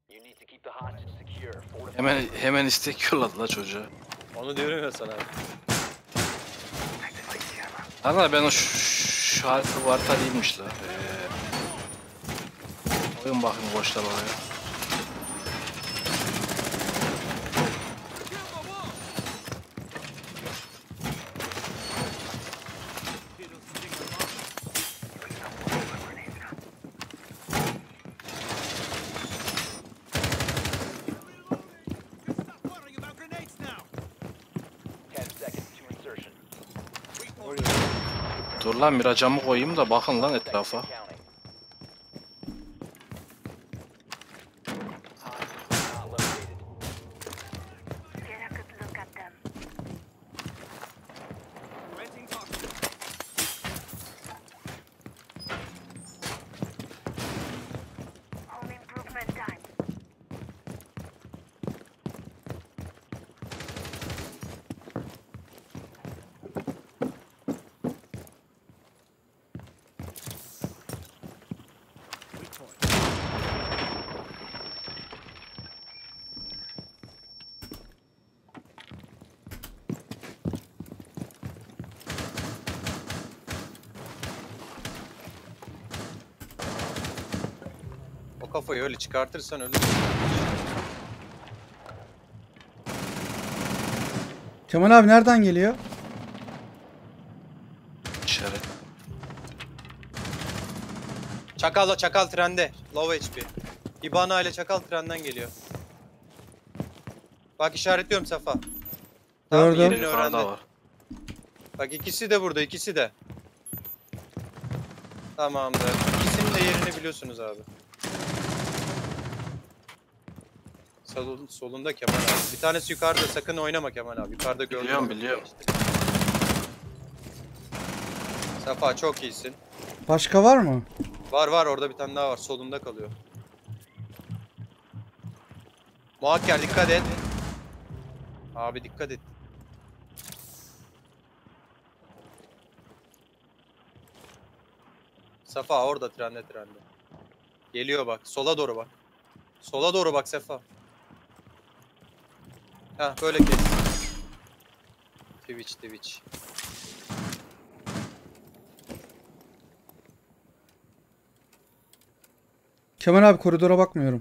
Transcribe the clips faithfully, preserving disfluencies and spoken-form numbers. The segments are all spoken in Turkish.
Hemen hemen istek yolladı la çocuğa. Onu diyorum ya sana. Ana ben o şu, şu harita bu harita değilmiş la. Ee, oyun bakayım boşlar oraya. Dur lan miracamı koyayım da bakın lan etrafa. O kafayı öyle çıkartırsan ölür. Kemal abi nereden geliyor? İşaret. Çakal çakal trende. Low H P. İbana ile çakal trenden geliyor. Bak işaretliyorum Safa. Tamam, Gördüm. yerini Yukarıda öğrendi. var. Bak ikisi de burada, ikisi de. Tamamdır. İkisinin de yerini biliyorsunuz abi. Solun, solunda Kemal abi. Bir tanesi yukarıda, sakın oynama Kemal abi. Yukarıda gördüm. Biliyorum biliyorum. Safa çok iyisin. Başka var mı? Var var, orada bir tane daha var. Solunda kalıyor. Muhakker dikkat et. Abi dikkat et. Safa orada, trende trende. Geliyor bak. Sola doğru bak. Sola doğru bak Safa. Heh böyle kes. Twitch Twitch. Kemal abi koridora bakmıyorum.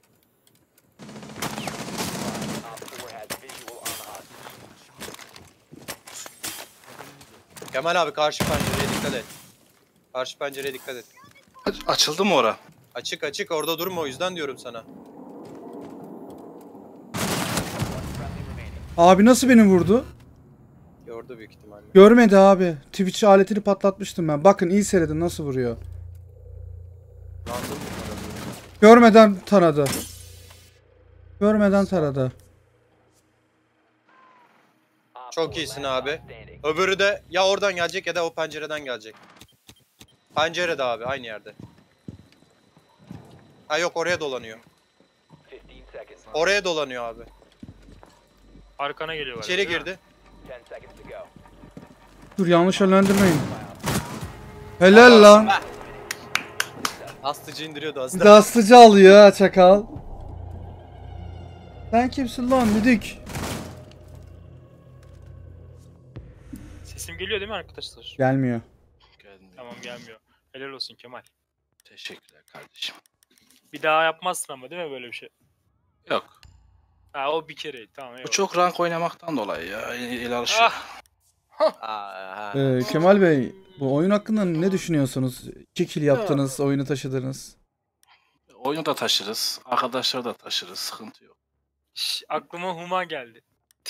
Kemal abi karşı pencereye dikkat et. Karşı pencereye dikkat et. Aç- açıldı mı ora? Açık açık, orada durma, o yüzden diyorum sana. Abi nasıl beni vurdu? Gördü büyük ihtimalle. Görmedi abi. Twitch aletini patlatmıştım ben. Bakın iyi seyredin nasıl vuruyor. Random bunlara. Görmeden taradı. Görmeden taradı. Çok iyisin abi. Öbürü de ya oradan gelecek ya da o pencereden gelecek. Pencerede abi, aynı yerde. Ha yok, oraya dolanıyor. Oraya dolanıyor abi. Arkana geliyor. İçeri girdi. Dur yanlış yönlendirmeyin. Helal lan. Astıcı indiriyordu az Bir daha. de aslıcı alıyor ha çakal. Sen kimsin lan müdük? Sesim geliyor değil mi arkadaşlar? Gelmiyor. Gelmiyor. Tamam gelmiyor. Helal olsun Kemal. Teşekkürler kardeşim. Bir daha yapmazsın ama değil mi böyle bir şey? Yok. Ha o bir kere. Tamam Bu eyvallah. çok rank oynamaktan dolayı ya. El, el alışıyor. Ah! Aa, Ee, Kemal Bey bu oyun hakkında ne düşünüyorsunuz? İki kill yaptınız, oyunu taşıdınız. Oyunu da taşırız. Arkadaşları da taşırız. Sıkıntı yok. Şş, aklıma Huma geldi.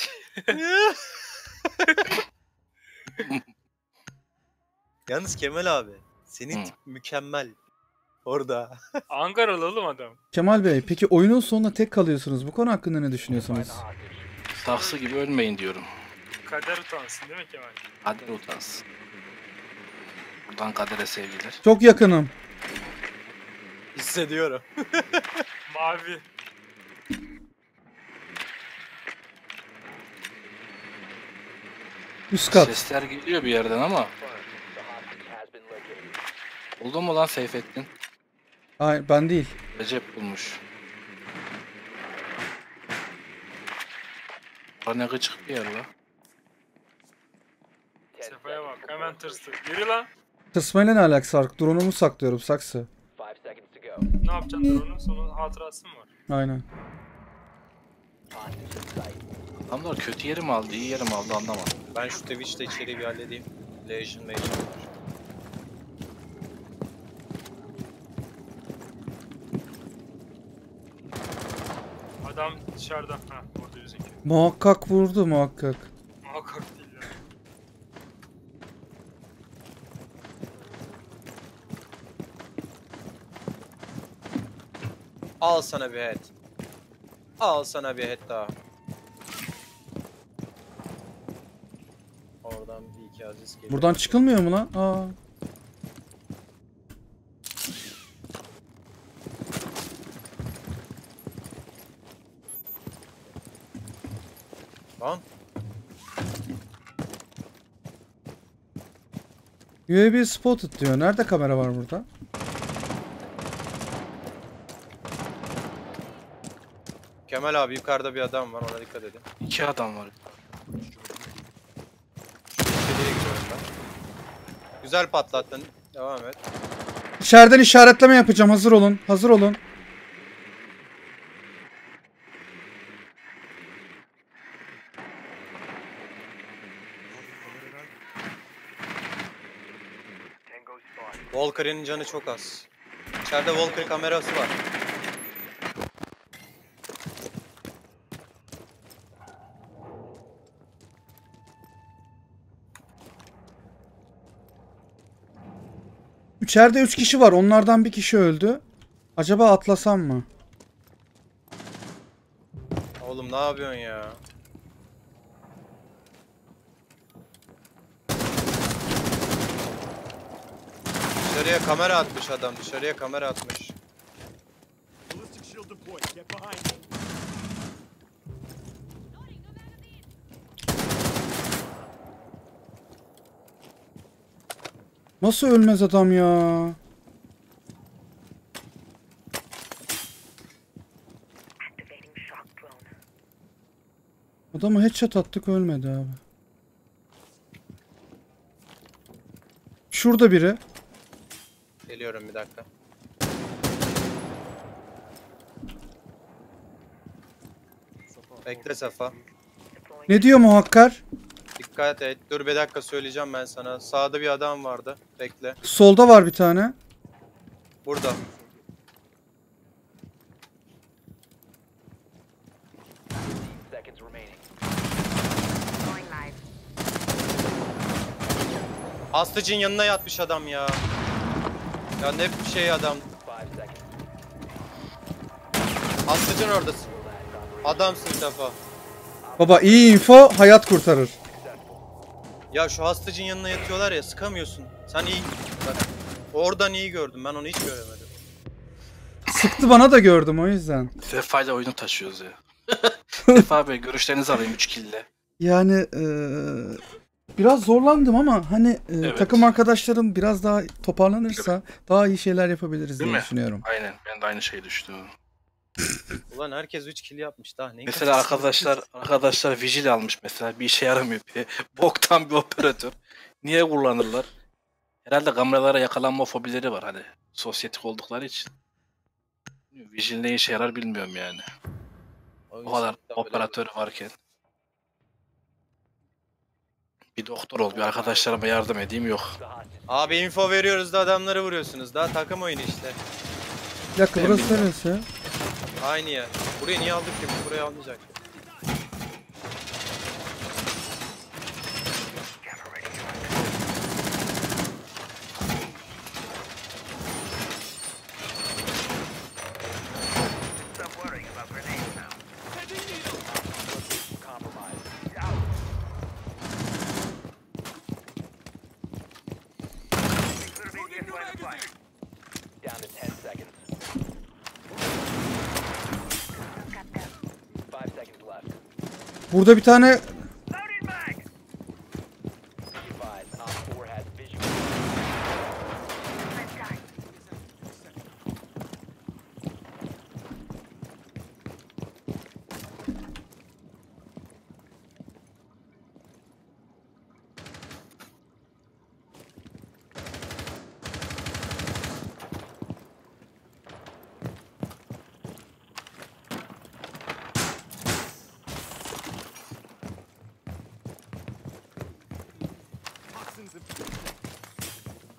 Yalnız Kemal abi, senin Hı. tip mükemmel. Orada. Ankaralı oğlum adam. Kemal Bey peki oyunun sonunda tek kalıyorsunuz. Bu konu hakkında ne düşünüyorsunuz? Saksı gibi ölmeyin diyorum. Kader utansın değil mi Kemal? Kader utansın. Buradan kadere sevgiler. Çok yakınım. Hissediyorum. Mavi. Üst kat. Sesler geliyor bir yerden ama. Buldun mu lan Seyfettin? Hayır ben değil. Recep bulmuş. Bura ne gıcık bir yer la. Sefa'ya bak hemen tırstı. Yürü lan. Tırsmayla ne alakası var? Drone'umu saklıyorum saksı. Ne yapacaksın onun? Sonu hatırası mı var? Aynen. Adamlar kötü yeri mi aldı, iyi yeri mi aldı anlamadım. Ben şu Twitch'te içeriği bir halledeyim. Legion Legion var. Adam dışarıda. Ha orada bizimki. Muhakkak vurdu muhakkak. Muhakkak değil ya. Al sana bir head. Al sana bir head daha. Oradan bir iki aziz geliyor. Buradan çıkılmıyor mu lan? Aa. Lan. U A V spotted diyor. Nerede kamera var burada? Kemal abi yukarıda bir adam var, ona dikkat edin. İki adam var. Şu içeriye gidiyorum ben. Güzel patlattın. Devam et. İçeriden işaretleme yapacağım. Hazır olun. Hazır olun. Valkyrie'nin canı çok az. İçeride Valkyrie kamerası var. İçeride üç kişi var. Onlardan bir kişi öldü. Acaba atlasam mı? Oğlum ne yapıyorsun ya? Dışarıya kamera atmış adam. Dışarıya kamera atmış. Nasıl ölmez adam ya? Adamı headshot attık ölmedi abi. Şurada biri. Geliyorum bir dakika. Bekle Safa. Ne diyor muhakkar? Dikkat et. Dur bir dakika söyleyeceğim ben sana. Sağda bir adam vardı. Bekle. Solda var bir tane. Burada. Aslıcın yanına yatmış adam ya. Ya ne bir şey adam. Aslıcın oradasın. Adamsın Safa. Baba iyi info hayat kurtarır. Ya şu hastacın yanına yatıyorlar ya, sıkamıyorsun. Sen iyi bak. Oradan iyi gördüm, ben onu hiç göremedim. Sıktı bana da gördüm o yüzden. Sefa ile oyunu taşıyoruz ya. Sefa Bey görüşlerinizi alayım üç kille. Yani eee, biraz zorlandım ama hani eee, Evet. takım arkadaşlarım biraz daha toparlanırsa daha iyi şeyler yapabiliriz Değil diye mi? düşünüyorum. Aynen ben de aynı şeyi düşünüyorum. Ulan herkes üç kill yapmış daha ne? Mesela arkadaşlar arkadaşlar vigil almış mesela bir işe yaramıyor bir boktan bir operatör. Niye kullanırlar? Herhalde kameralara yakalanma fobileri var hani sosyetik oldukları için. Vigil ne işe yarar bilmiyorum yani. O kadar operatör varken. Bir doktor ol, bir arkadaşlarıma yardım edeyim yok. Abi info veriyoruz da adamları vuruyorsunuz. Daha takım oyunu işte. Bir dakika Ben burası bilmiyorum. neresi? Aynı yer. Burayı niye aldık ki? Biz burayı almayacaktık. Burada bir tane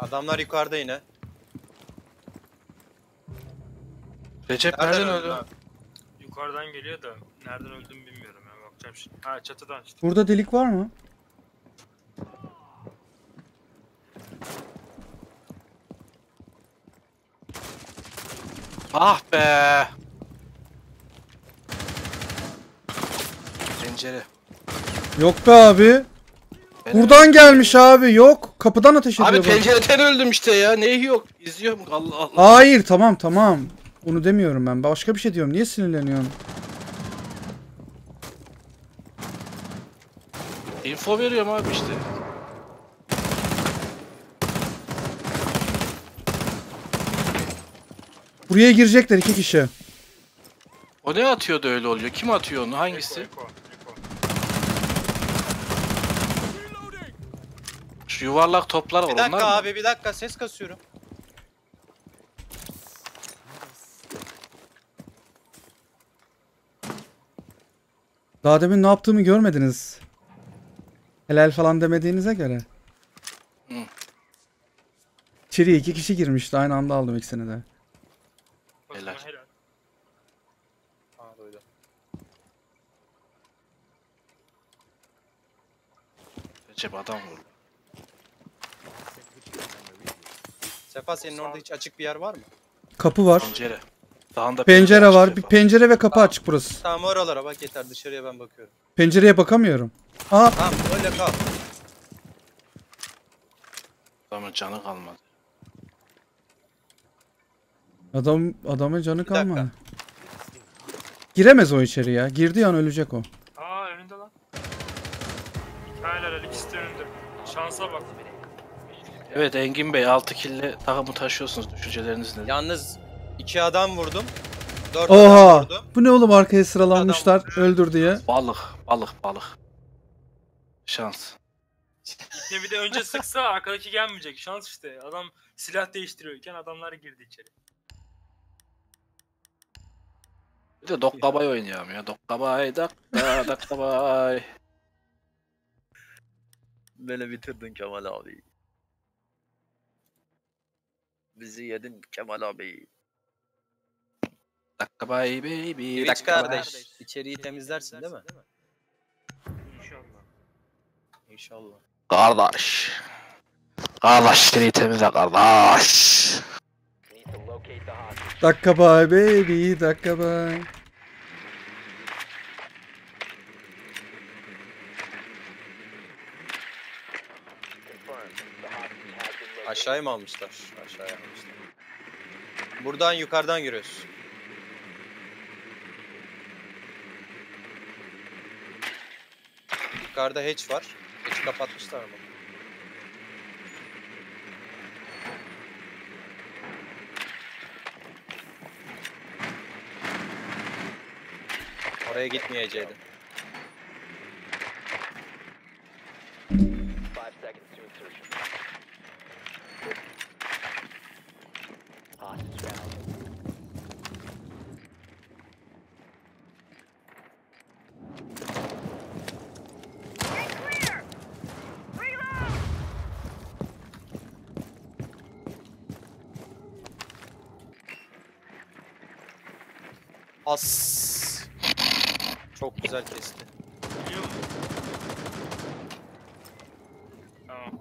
Adamlar yukarıda yine. Recep Nereden nereden öldün öldü? abi? Yukarıdan geliyor da nereden öldüğümü bilmiyorum ya, bakacağım şimdi. Ha, çatıdan işte. Burada delik var mı? Ah be. Pencere. Yok be abi. Ben Buradan gelmiş abi. Yok. Kapıdan ateş ediyor. Abi bak. pencereden öldüm işte ya. Neyi yok? İzliyorum. Allah Allah. Hayır tamam tamam. Onu demiyorum ben. Başka bir şey diyorum. Niye sinirleniyorsun? Info veriyorum abi işte. Buraya girecekler iki kişi. O ne atıyor da öyle oluyor? Kim atıyor onu? Hangisi? Eko, Eko, Eko. Şu yuvarlak toplar var. Bir Onlar dakika mı? abi bir dakika ses kasıyorum. Daha demin ne yaptığımı görmediniz. Helal falan demediğinize göre. Hı. İçeriye iki kişi girmişti. Aynı anda aldım ikisini de. O Helal. zaman helal. Aa duydum. Recep adam vurdu. Sefa senin orada hiç açık bir yer var mı? Kapı var. Pencere. Dağında Pencere var. açtı Bir falan. pencere ve kapı açık burası. Tamam oralara bak yeter dışarıya ben bakıyorum. Pencereye bakamıyorum. Aa Tamam öyle kal. Adamın canı kalmadı. adam adamın canı dakika. kalmadı. Giremez o içeri ya. Girdiği an ölecek o. Aa, önünde lan. Helal helal, ikisi de önünde. Şansa bak. Evet Engin Bey altı kille takımı taşıyorsunuz. Düşünceleriniz nedir? Yalnız iki adam vurdum. Dört Oha! adam vurdum. Bu ne oğlum, arkaya sıralanmışlar öldür diye. Balık, balık, balık. Şans. Ne bir de önce sıksa arkadaki gelmeyecek. Şans işte. Adam silah değiştiriyorken adamlar girdi içeri. Bir de Dokkabay oynayalım ya. Dokkabay, dakka, Dokkabay. Beni bitirdin Kemal abi. Bizi yedin Kemal abi. Dokkabay baby, Twitch Dokkabay. kardeş. İçeriği temizlersin değil mi? İnşallah. İnşallah. Kardeş. Kardeşleri temizle kardeş. Dakika bay baby, dakika bay. Aşağıya mı almışlar? Aşağıya almışlar. Buradan yukarıdan giriyoruz. Yukarıda hatch var. Hatch'i kapatmışlar mı? Oraya gitmeyecekti. As. Çok güzel kesti. Biliyor musun? Tamam.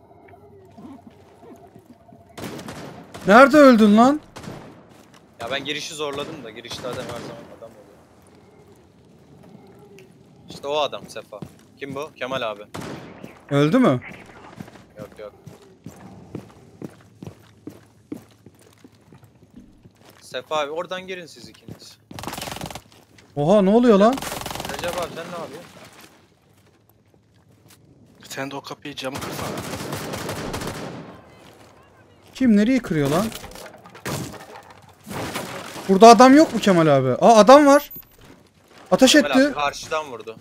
Nerede öldün lan? Ya ben girişi zorladım da girişlerde her zaman adam oluyor. İşte o adam Sefa. Kim bu? Kemal abi. Öldü mü? Yok yok. Sefa abi oradan girin siz ikiniz. Oha, ne oluyor lan? Recep abi sen ne yapıyorsun? Sen de o kapıyı camı kırsana. Kim nereyi kırıyor lan? Burada adam yok mu Kemal abi? Aa, adam var. Ateş Kemal etti. abi karşıdan vurdu.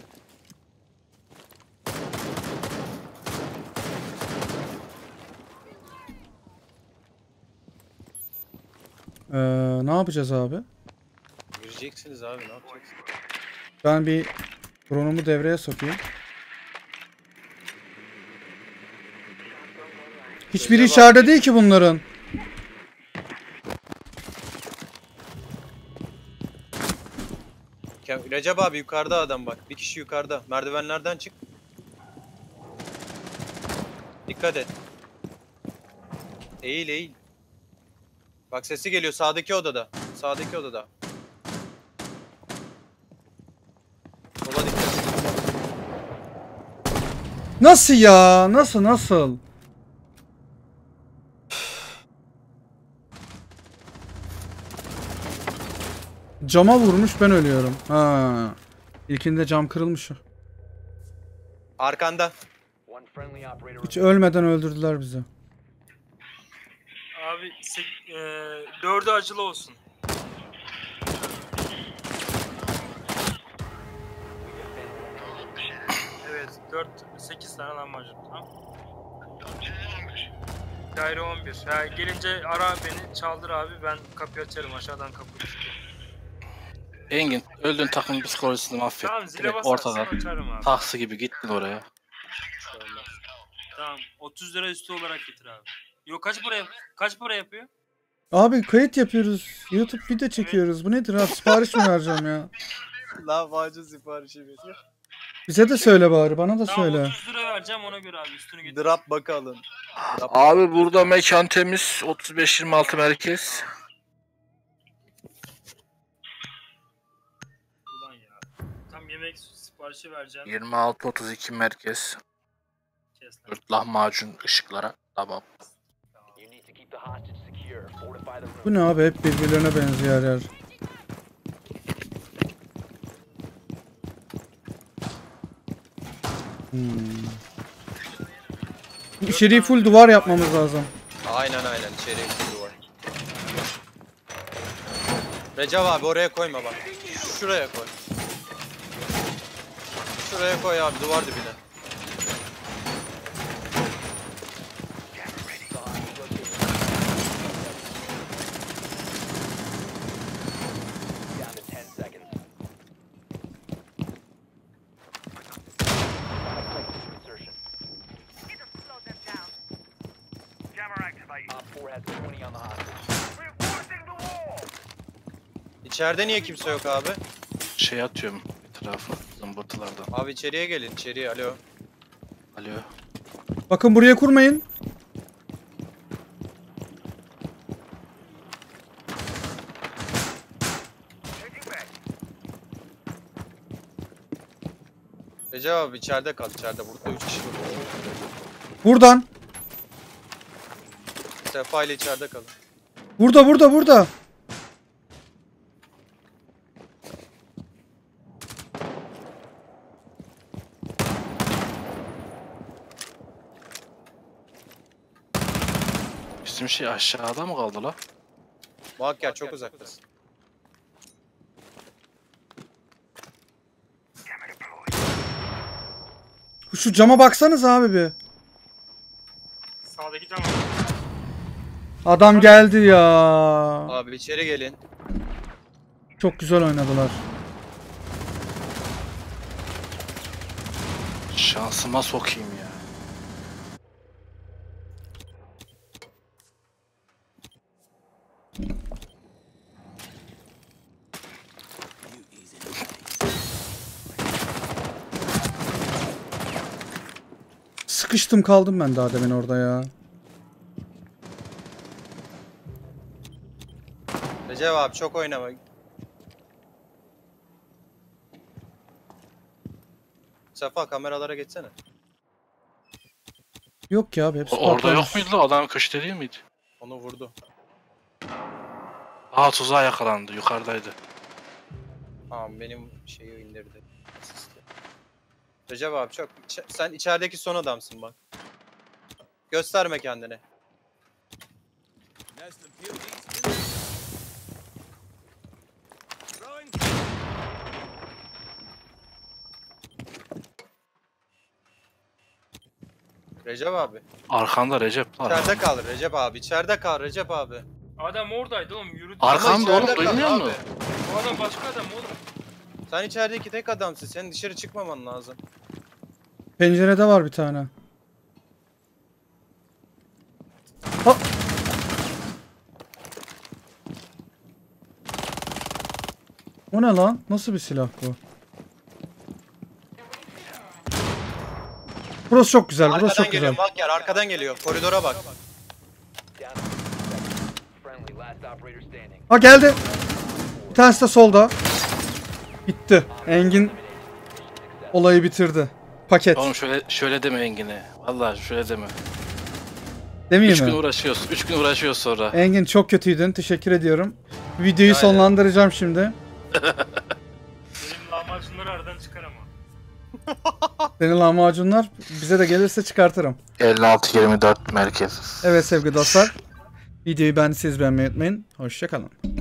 Ee, ne yapacağız abi? Gireceksiniz abi ne yapacaksınız? Ben bir drone'umu devreye sokayım. Hiçbiri Recep içeride değil ki bunların. Ke- Recep abi yukarıda adam bak. Bir kişi yukarıda. Merdivenlerden çık. Dikkat et. Eğil eğil. Bak sesi geliyor sağdaki odada. Sağdaki odada. Sola dikkat et. Nasıl ya? Nasıl nasıl? Cama vurmuş, ben ölüyorum. Ha. İlkinde cam kırılmış. Arkanda. Hiç ölmeden öldürdüler bizi. Abi sek- e, dördü acılı olsun. Evet dört sekiz tane lahmacun tamam. Daire on bir. Ya gelince ara beni çaldır abi ben kapıyı açarım aşağıdan kapıyı tutuyorum. Engin öldüğün takım psikolojisini mahvet. Tamam zile Direkt basarsın ortadan açarım abi. taksı gibi gittin oraya. Tamam otuz lira üstü olarak getir abi. Yok kaç para yap kaç para yapıyor? Abi kayıt yapıyoruz. YouTube video çekiyoruz. Bu nedir abi? Sipariş mi vereceğim ya? Lahmacun siparişi veriyor. Bize de söyle bari. Bana da Tamam söyle. otuz lira vereceğim ona göre abi üstünü getir. Drop bakalım. Drop. Abi burada mekan temiz. otuz beş yirmi altı merkez. Ulan ya. Tam yemek siparişi vereceğim. yirmi altı otuz iki merkez. Kes lan. dört lahmacun ışıklara. Tamam. Bu ne abi? Hep birbirlerine benziyor her yer. Hmm. İçeriği full duvar yapmamız lazım. Aynen aynen içeriye bir duvar. Recep abi oraya koyma bak. Şuraya koy. Şuraya koy abi duvar dibine. İçeride niye kimse yok abi? Şey atıyorum etrafı zımbırtılardan. Abi içeriye gelin içeriye alo. Alo. Bakın buraya kurmayın. Recep abi içeride kal içeride burada üç kişi var. Buradan. Sefa ile içeride kalın. Burada burada burada. Bizim şey aşağıda mı kaldı la? Muhakkak çok uzaktasın. Şu cama baksanız abi bir. Sağdaki cam. Adam geldi ya. Abi içeri gelin. Çok güzel oynadılar. Şansıma sokayım ya. Sıkıştım kaldım ben daha demin orada ya. Recep abi çok oynama. Sefa kameralara geçsene. Yok ki abi hepsi O- Orada patlamış. yok muydu la? Adam köşede değil miydi? Onu vurdu. Aa tuzağa yakalandı. Yukarıdaydı. Tamam benim şeyi indirdi. Asisti. Recep abi çok İç- sen içerideki son adamsın bak. Gösterme kendini. Recep abi. Arkanda Recep var. İçeride kal Recep abi. İçeride kal Recep abi. Adam oradaydı oğlum yürüdü. Arkanda Ama içeride oğlum, kal duymuyor abi. musun? O adam başka adam oğlum. Sen içerideki tek adamsın. Senin dışarı çıkmaman lazım. Pencerede var bir tane. O ne lan? Nasıl bir silah bu? Burası çok güzel. Burası Arkadan çok geliyor güzel. bak yer arkadan geliyor. Koridora bak. Ha geldi. Bir tanesi de solda. Bitti. Engin olayı bitirdi. Paket. Oğlum şöyle şöyle deme Engin'e. Vallahi şöyle deme. Demeyeyim Üç gün mi? uğraşıyoruz. Üç gün uğraşıyoruz sonra. Engin çok kötüydün. Teşekkür ediyorum. Videoyu Rica sonlandıracağım şimdi. Benim lahmacunları aradan çıkar ama. Senin lahmacunlar bize de gelirse çıkartırım. elli altı yirmi dört merkez. Evet sevgili dostlar. Videoyu beğendiyseniz beğenmeyi unutmayın. Hoşçakalın.